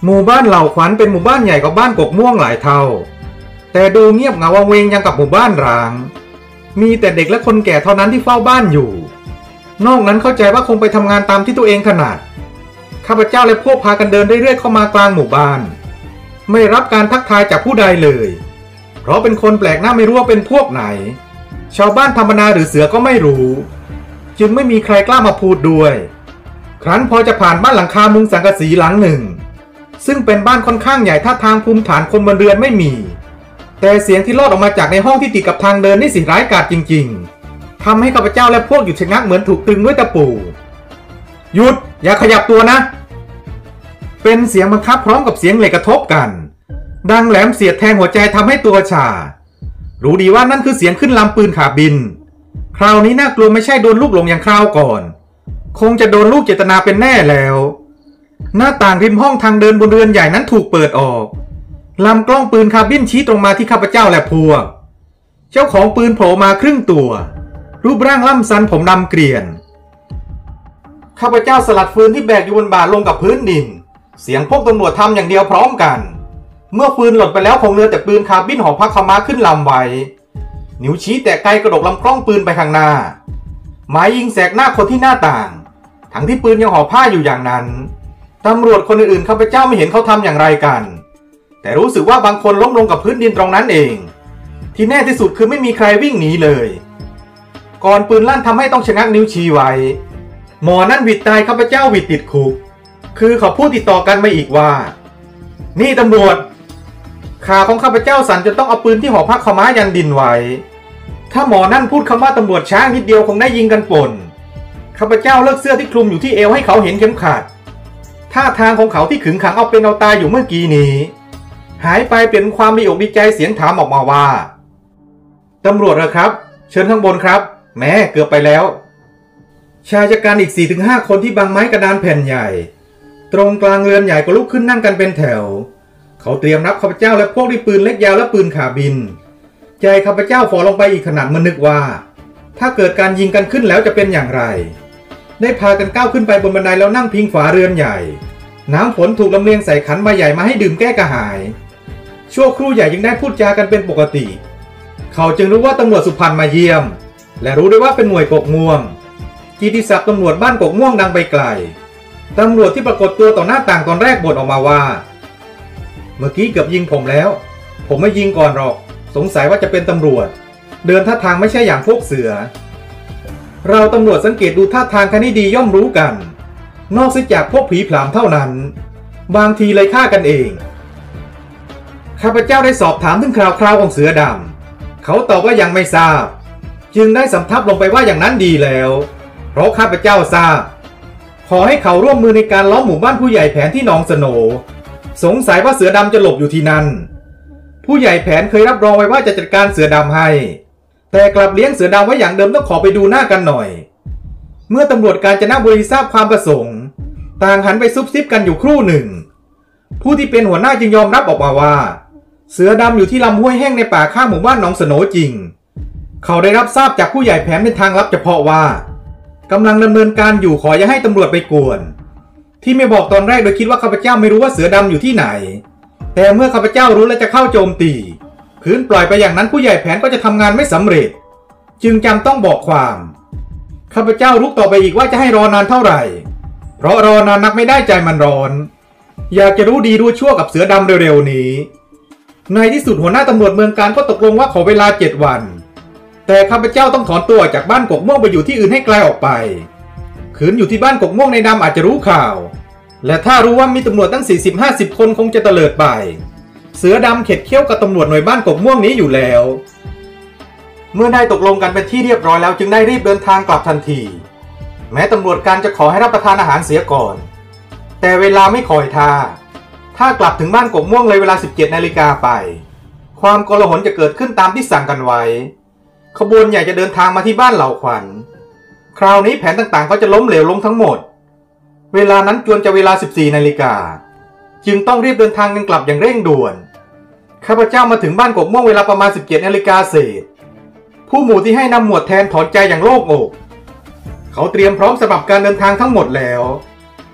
หมู่บ้านเหล่าขวัญเป็นหมู่บ้านใหญ่กว่าบ้านกกม่วงหลายเท่าแต่ดูเงียบเหงาวังเวงยังกับหมู่บ้านร้างมีแต่เด็กและคนแก่เท่านั้นที่เฝ้าบ้านอยู่นอกนั้นเข้าใจว่าคงไปทำงานตามที่ตัวเองถนัดข้าพเจ้าและพวกพากันเดินเรื่อยๆเข้ามากลางหมู่บ้านไม่รับการทักทายจากผู้ใดเลยเพราะเป็นคนแปลกหน้าไม่รู้ว่าเป็นพวกไหนชาวบ้านธรรมดาหรือเสือก็ไม่รู้จึงไม่มีใครกล้ามาพูดด้วยครั้นพอจะผ่านบ้านหลังคามุงสังกะสีหลังหนึ่งซึ่งเป็นบ้านค่อนข้างใหญ่ท่าทางภูมิฐานคนบนเรือนไม่มีแต่เสียงที่ลอดออกมาจากในห้องที่ติดกับทางเดินนี่สิร้ายกาจจริงๆทำให้ข้าพเจ้าและพวกหยุดชะงักเหมือนถูกตรึงด้วยตะปูหยุดอย่าขยับตัวนะเป็นเสียงบังคับพร้อมกับเสียงเหล็กกระทบกันดังแหลมเสียดแทงหัวใจทำให้ตัวชารู้ดีว่านั่นคือเสียงขึ้นลำปืนขาบินคราวนี้น่ากลัวไม่ใช่โดนลูกหลงอย่างคราวก่อนคงจะโดนลูกเจตนาเป็นแน่แล้วหน้าต่างริมห้องทางเดินบนเรือนใหญ่นั้นถูกเปิดออกลำกล้องปืนคาร์บินชี้ตรงมาที่ข้าพเจ้าและพวกเจ้าของปืนโผล่มาครึ่งตัวรูปร่างล่ำสันผมดำเกรียนข้าพเจ้าสลัดฟืนที่แบกอยู่บนบ่าลงกับพื้นดินเสียงพวกตำรวจทำอย่างเดียวพร้อมกันเมื่อปืนหล่นไปแล้วคงเหลือแต่ปืนคาร์บินของพักขม้าขึ้นลำไว้นิ้วชี้แตะไกลกระดกลำกล้องปืนไปข้างหน้าหมายยิงแสกหน้าคนที่หน้าต่างทั้งที่ปืนยังห่อผ้าอยู่อย่างนั้นตำรวจคนอื่นๆข้าพเจ้าไม่เห็นเขาทำอย่างไรกันแต่รู้สึกว่าบางคนล้มลงกับพื้นดินตรงนั้นเองที่แน่ที่สุดคือไม่มีใครวิ่งหนีเลยก่อนปืนลั่นทำให้ต้องชะงักนิ้วชี้ไว้หมอนั่นหวิดตายข้าพเจ้าหวิดติดคุกคือเขาพูดติดต่อกันมาอีกว่านี่ตำรวจขาของข้าพเจ้าสั่นจนต้องเอาปืนที่ห่อผ้าขม้ายันดินไว้ถ้าหมอนั่นพูดคำว่าตำรวจช้างนิดเดียวคงได้ยิงกันป่นข้าพเจ้าเลิกเสื้อที่คลุมอยู่ที่เอวให้เขาเห็นเข็มขัดท่าทางของเขาที่ขึงขังเอาเป็นเอาตายอยู่เมื่อกี้นี้หายไปเป็นความดีอกดีใจเสียงถามออกมาว่าตำรวจเหรอครับเชิญข้างบนครับแม้เกือบไปแล้วชายชะกันอีก 4-5 คนที่บังไม้กระดานแผ่นใหญ่ตรงกลางเรือนใหญ่ก็ลุกขึ้นนั่งกันเป็นแถวเขาเตรียมรับข้าพเจ้าและพวกด้วยปืนเล็กยาวและปืนขาบินใจข้าพเจ้าฝ่อลงไปอีกขนาดมันนึกว่าถ้าเกิดการยิงกันขึ้นแล้วจะเป็นอย่างไรได้พากันก้าวขึ้นไปบนบันไดแล้วนั่งพิงฝาเรือนใหญ่น้ำฝนถูกลำเลียงใส่ขันใบใหญ่มาให้ดื่มแก้กระหายชั่วครู่ใหญ่ยังได้พูดจากันเป็นปกติเขาจึงรู้ว่าตำรวจสุพรรณมาเยี่ยมและรู้ด้วยว่าเป็นหน่วยกกม่วงกิตติศัพท์ตำรวจบ้านกกม่วงดังไปไกลตำรวจที่ปรากฏตัวต่อหน้าต่างตอนแรกบ่นออกมาว่าเมื่อกี้เกือบยิงผมแล้วผมไม่ยิงก่อนหรอกสงสัยว่าจะเป็นตำรวจเดินท่าทางไม่ใช่อย่างพวกเสือเราตำรวจสังเกตดูท่าทางกันให้ดีย่อมรู้กันนอกจากพวกผีผลามเท่านั้นบางทีเลยฆ่ากันเองข้าพเจ้าได้สอบถามถึงคราวของเสือดำเขาตอบว่ายังไม่ทราบจึงได้สำทับลงไปว่าอย่างนั้นดีแล้วเพราะข้าพเจ้าทราบขอให้เขาร่วมมือในการล้อมหมู่บ้านผู้ใหญ่แผนที่หนองสโหนสงสัยว่าเสือดำจะหลบอยู่ที่นั่นผู้ใหญ่แผนเคยรับรองไว้ว่าจะจัดการเสือดำให้แต่กลับเลี้ยงเสือดำไว้อย่างเดิมต้องขอไปดูหน้ากันหน่อยเมื่อตำรวจกาญจนบุรีทราบความประสงค์ต่างหันไปซุบซิบกันอยู่ครู่หนึ่งผู้ที่เป็นหัวหน้าจึงยอมรับออกมาว่าเสือดำอยู่ที่ลำห้วยแห้งในป่าข้างหมู่บ้านหนองสโหนจริงเขาได้รับทราบจากผู้ใหญ่แผนเป็นทางลับเฉพาะว่ากำลังดำเนินการอยู่ขออย่าให้ตำรวจไปกวนที่ไม่บอกตอนแรกโดยคิดว่าข้าพเจ้าไม่รู้ว่าเสือดำอยู่ที่ไหนแต่เมื่อข้าพเจ้ารู้และจะเข้าโจมตีขืนปล่อยไปอย่างนั้นผู้ใหญ่แผนก็จะทำงานไม่สำเร็จจึงจำต้องบอกความข้าพเจ้ารุกต่อไปอีกว่าจะให้รอนานเท่าไหร่เพราะรอนานนักไม่ได้ใจมันร้อนอยากจะรู้ดีรู้ชั่วกับเสือดำเร็วๆนี้ในที่สุดหัวหน้าตำรวจเมืองการก็ตกลงว่าขอเวลา7 วันแต่ข้าพเจ้าต้องถอนตัวจากบ้านกกม่วงไปอยู่ที่อื่นให้ไกลออกไปขืนอยู่ที่บ้านกกม่วงในดำอาจจะรู้ข่าวและถ้ารู้ว่ามีตำรวจตั้ง 40-50 คนคงจะเตลิดไปเสือดำเข็ดเคี้ยวกับตำรวจหน่วยบ้านกกม่วงนี้อยู่แล้วเมื่อได้ตกลงกันเป็นที่เรียบร้อยแล้วจึงได้รีบเดินทางกลับทันทีแม้ตำรวจการจะขอให้รับประทานอาหารเสียก่อนแต่เวลาไม่คอยท่าถ้ากลับถึงบ้านกกม่วงเลยเวลา 17 นาฬิกาไปความโกลาหลจะเกิดขึ้นตามที่สั่งกันไว้ขบวนใหญ่จะเดินทางมาที่บ้านเหล่าขวัญคราวนี้แผนต่างๆก็จะล้มเหลวลงทั้งหมดเวลานั้นจวนจะเวลา 14 นาฬิกาจึงต้องรีบเดินทางกันกลับอย่างเร่งด่วนข้าพเจ้ามาถึงบ้านกกม่วงเวลาประมาณ 17 นาฬิกาเศษผู้หมู่ที่ให้นำหมวดแทนถอนใจอย่างโล่งอกเขาเตรียมพร้อมสำหรับการเดินทางทั้งหมดแล้ว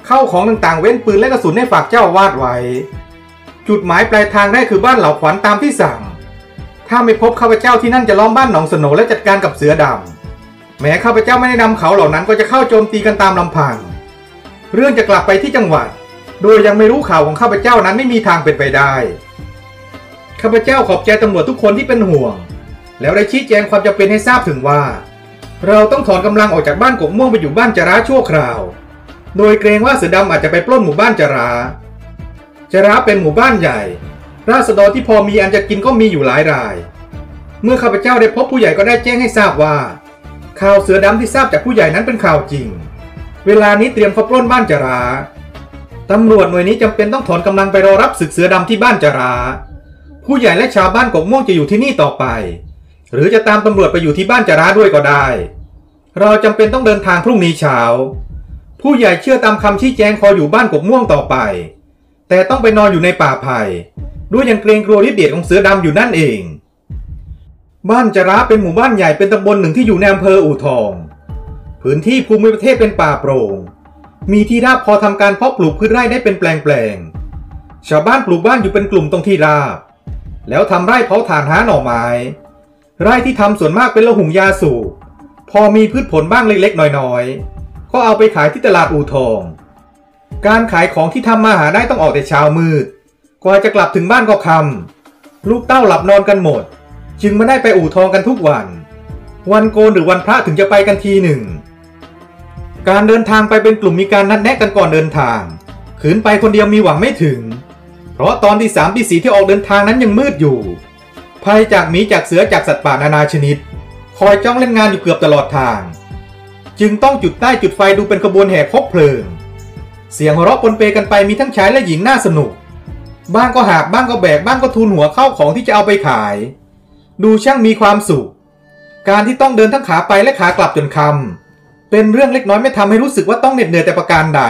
เข้าของต่างๆเว้นปืนและกระสุนให้ฝากเจ้าวาดไว้จุดหมายปลายทางแรกคือบ้านเหล่าขวัญตามที่สั่งถ้าไม่พบข้าพเจ้าที่นั่นจะล้อมบ้านหนองสโหนและจัดการกับเสือดำแม้ข้าพเจ้าไม่ได้นำเขาเหล่านั้นก็จะเข้าโจมตีกันตามลำพังเรื่องจะกลับไปที่จังหวัดโดยยังไม่รู้ข่าวของข้าพเจ้านั้นไม่มีทางเป็นไปได้ข้าพเจ้าขอบใจตำรวจทุกคนที่เป็นห่วงแล้วได้ชี้แจงความจำเป็นให้ทราบถึงว่าเราต้องถอนกำลังออกจากบ้านกกม่วงไปอยู่บ้านจราชั่วคราวโดยเกรงว่าเสือดำอาจจะไปปล้นหมู่บ้านจราเป็นหมู่บ้านใหญ่ราษฎรที่พอมีอันจะกินก็มีอยู่หลายรายเมื่อข้าพเจ้าได้พบผู้ใหญ่ก็ได้แจ้งให้ทราบว่าข่าวเสือดำที่ทราบจากผู้ใหญ่นั้นเป็นข่าวจริงเวลานี้เตรียมเข้าปล้นบ้านจราตำรวจหน่วยนี้จำเป็นต้องถอนกำลังไปรอรับศึกเสือดำที่บ้านจราผู้ใหญ่และชาวบ้านกกม่วงจะอยู่ที่นี่ต่อไปหรือจะตามตำรวจไปอยู่ที่บ้านจราด้วยก็ได้เราจำเป็นต้องเดินทางพรุ่งนี้เช้าผู้ใหญ่เชื่อตามคำชี้แจงคอยอยู่บ้านกกม่วงต่อไปแต่ต้องไปนอนอยู่ในป่าไผ่ด้วยยังเกรงกลัวฤทธิ์เดชของเสือดำอยู่นั่นเองบ้านจราเป็นหมู่บ้านใหญ่เป็นตำบลหนึ่งที่อยู่ในอำเภออู่ทองพื้นที่ภูมิประเทศเป็นป่าโปร่งมีที่ราบพอทำการเพาะปลูกพืชไร่ได้เป็นแปลงชาวบ้านปลูกบ้านอยู่เป็นกลุ่มตรงที่ราบแล้วทำไร่เผาถ่านหาหน่อไม้ไร่ที่ทำส่วนมากเป็นละหุงยาสูบพอมีพืชผลบ้างเล็กๆน้อยๆก็เอาไปขายที่ตลาดอู่ทองการขายของที่ทำมาหาได้ต้องออกแต่เช้ามืดกว่าจะกลับถึงบ้านก็ค่ำลูกเต้าหลับนอนกันหมดจึงไม่ได้ไปอู่ทองกันทุกวันโกนหรือวันพระถึงจะไปกันทีหนึ่งการเดินทางไปเป็นกลุ่มมีการนัดแนะกันก่อนเดินทางขืนไปคนเดียวมีหวังไม่ถึงเพราะตอนที่3 ที่ 4ที่ออกเดินทางนั้นยังมืดอยู่ภัยจากหมีจากเสือจากสัตว์ป่านานาชนิดคอยจ้องเล่นงานอยู่เกือบตลอดทางจึงต้องจุดใต้จุดไฟดูเป็นขบวนแห่คบเพลิงเสียงหัวเราะปนเปกันไปมีทั้งชายและหญิงน่าสนุกบ้างก็หาบบ้างก็แบกบ้างก็ทูลหัวเข้าของที่จะเอาไปขายดูช่างมีความสุขการที่ต้องเดินทั้งขาไปและขากลับจนค่ำเป็นเรื่องเล็กน้อยไม่ทำให้รู้สึกว่าต้องเหน็ดเหนื่อยแต่ประการใด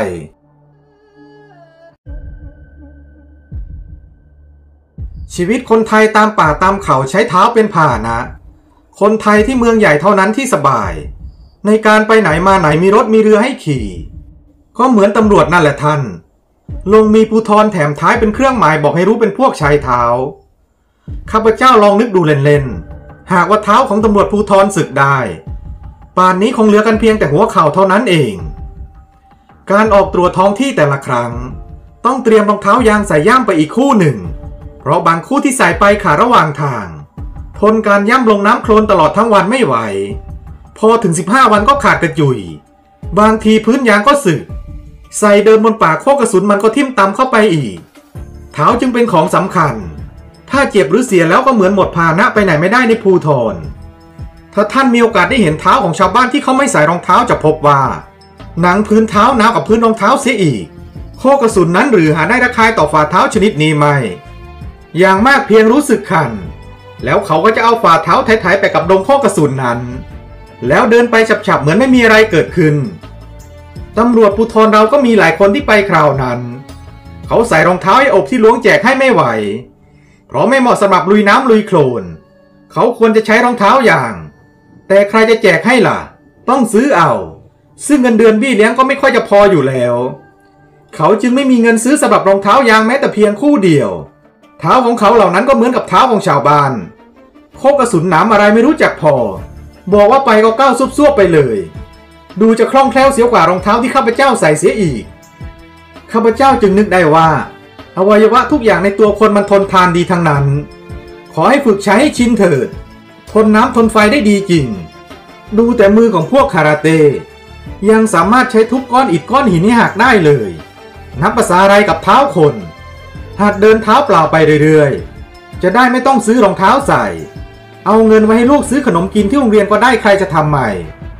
ชีวิตคนไทยตามป่าตามเขาใช้เท้าเป็นพาหนะคนไทยที่เมืองใหญ่เท่านั้นที่สบายในการไปไหนมาไหนมีรถมีเรือให้ขี่ก็เหมือนตำรวจนั่นแหละท่านลงมีภูธรแถมท้ายเป็นเครื่องหมายบอกให้รู้เป็นพวกชายเท้าข้าพเจ้าลองนึกดูเล่นๆหากว่าเท้าของตำรวจภูธรศึกได้ป่านนี้คงเหลือกันเพียงแต่หัวเข่าเท่านั้นเองการออกตรวจท้องที่แต่ละครั้งต้องเตรียมรองเท้ายางใส่ย่ำไปอีกคู่หนึ่งเพราะบางคู่ที่ใส่ไปขาดระหว่างทางทนการย่ำลงน้ำโคลนตลอดทั้งวันไม่ไหวพอถึง15 วันก็ขาดกระจุยบางทีพื้นยางก็สึกใส่เดินบนป่าโคกระสุนมันก็ทิ่มตำเข้าไปอีกเท้าจึงเป็นของสำคัญถ้าเจ็บหรือเสียแล้วก็เหมือนหมดพาหนะไปไหนไม่ได้ในภูธรถ้าท่านมีโอกาสได้เห็นเท้าของชาวบ้านที่เขาไม่ใส่รองเท้าจะพบว่าหนังพื้นเท้าหนาวกับพื้นรองเท้าเสียอีกโคกระสุนนั้นหรือหาได้ระคายต่อฝ่าเท้าชนิดนี้ไม่อย่างมากเพียงรู้สึกคันแล้วเขาก็จะเอาฝ่าเท้าไถๆไปกับดงโคกระสุนนั้นแล้วเดินไปฉับๆเหมือนไม่มีอะไรเกิดขึ้นตำรวจภูธรเราก็มีหลายคนที่ไปคราวนั้นเขาใส่รองเท้าให้อบที่ล้วงแจกให้ไม่ไหวเพราะไม่เหมาะสำหรับลุยน้ำลุยโคลนเขาควรจะใช้รองเท้ายางแต่ใครจะแจกให้ล่ะต้องซื้อเอาซึ่งเงินเดือนบี้เลี้ยงก็ไม่ค่อยจะพออยู่แล้วเขาจึงไม่มีเงินซื้อสำหรับรองเท้ายางแม้แต่เพียงคู่เดียวเท้าของเขาเหล่านั้นก็เหมือนกับเท้าของชาวบ้านโคกระสุนหนามอะไรไม่รู้จักพอบอกว่าไปก็ก้าวซุบๆไปเลยดูจะคล่องแคล่วเสียกว่ารองเท้าที่ข้าพเจ้าใส่เสียอีกข้าพเจ้าจึงนึกได้ว่าอวัยวะทุกอย่างในตัวคนมันทนทานดีทั้งนั้นขอให้ฝึกใช้ให้ชินเถิดทนน้ำทนไฟได้ดีจริงดูแต่มือของพวกคาราเต้ยังสามารถใช้ทุบก้อนอิฐก้อนหินให้หักได้เลยนับภาษาอะไรกับเท้าคนหัดเดินเท้าเปล่าไปเรื่อยๆจะได้ไม่ต้องซื้อรองเท้าใส่เอาเงินไว้ให้ลูกซื้อขนมกินที่โรงเรียนก็ได้ใครจะทำใหม่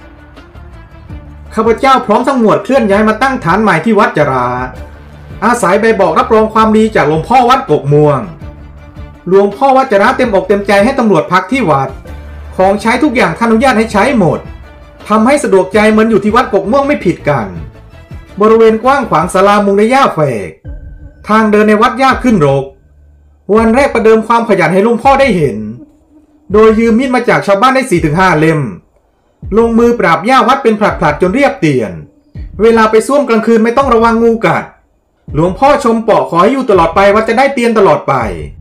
ข้าพเจ้าพร้อมทั้งหมวดเคลื่อนย้ายมาตั้งฐานใหม่ที่วัดจราอาศัยใบบอกรับรองความดีจากหลวงพ่อวัดกกม่วงหลวงพ่อวัดจราเต็มอกเต็มใจให้ตำรวจพักที่วัดของใช้ทุกอย่างท่านอนุญาตให้ใช้หมดทำให้สะดวกใจเหมือนอยู่ที่วัดกกม่วงไม่ผิดกันบริเวณกว้างขวางศาลามุงด้วยหญ้าแฝกทางเดินในวัดยากขึ้นรกวันแรกประเดิมความขยันให้หลวงพ่อได้เห็นโดยยืมมีดมาจากชาวบ้านได้ 4-5 เล่มลงมือปราบหญ้าวัดเป็นผลัดๆจนเรียบเตียนเวลาไปซ่วมกลางคืนไม่ต้องระวังงูกัดหลวงพ่อชมเปาะขอให้อยู่ตลอดไปวัดจะได้เตียนตลอดไป